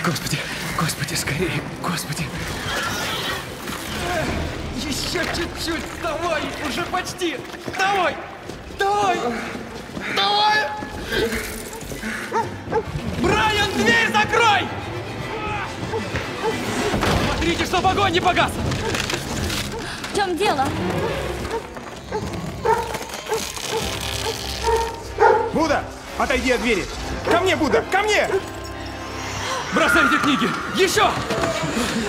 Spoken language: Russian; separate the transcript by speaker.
Speaker 1: Господи, Господи, скорее, Господи. Еще чуть-чуть, давай, уже почти. Давай, давай, давай. Брайан, дверь закрой! Смотрите, чтобы огонь не погас!
Speaker 2: В чем дело?
Speaker 3: Будда, отойди от двери! Ко мне, Будда, ко мне!
Speaker 1: Бросайте книги! Еще!